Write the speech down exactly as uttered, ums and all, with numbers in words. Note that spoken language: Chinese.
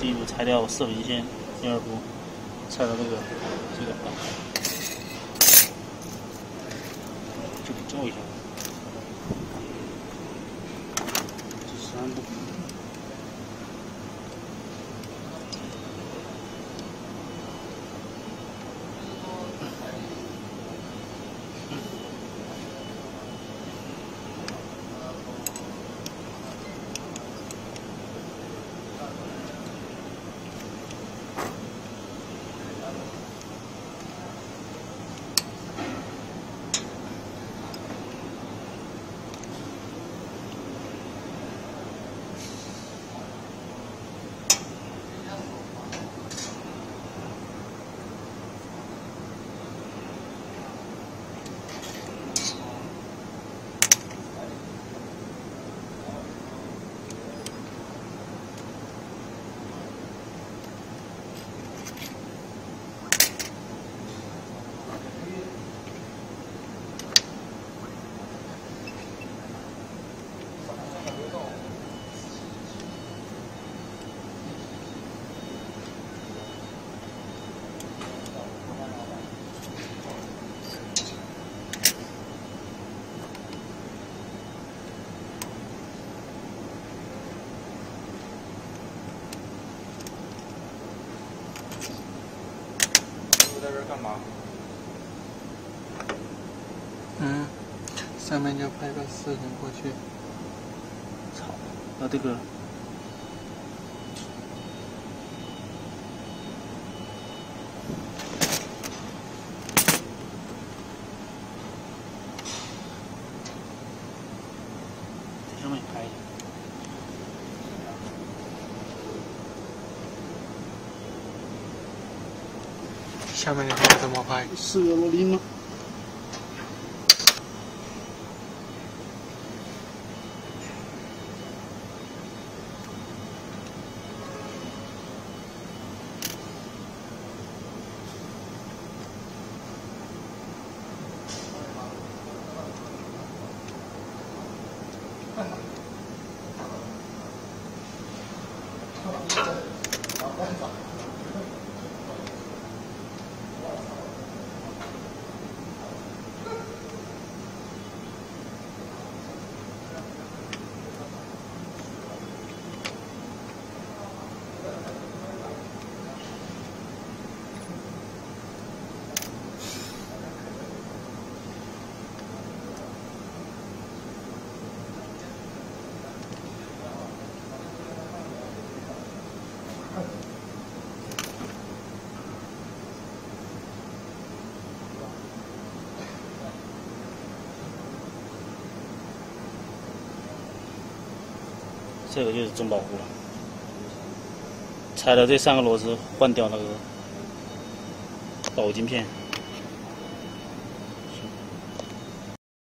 第一步拆掉四分线，第二步拆到这个这个，这里照一下。第三步。 在这干嘛？ 嗯，上面就拍个四人过去。 操，那这个。 上面拍一下。 下面的话怎么拍？ 四个螺钉吗？这个就是中保护了，拆了这三个螺丝，换掉那个保护镜片。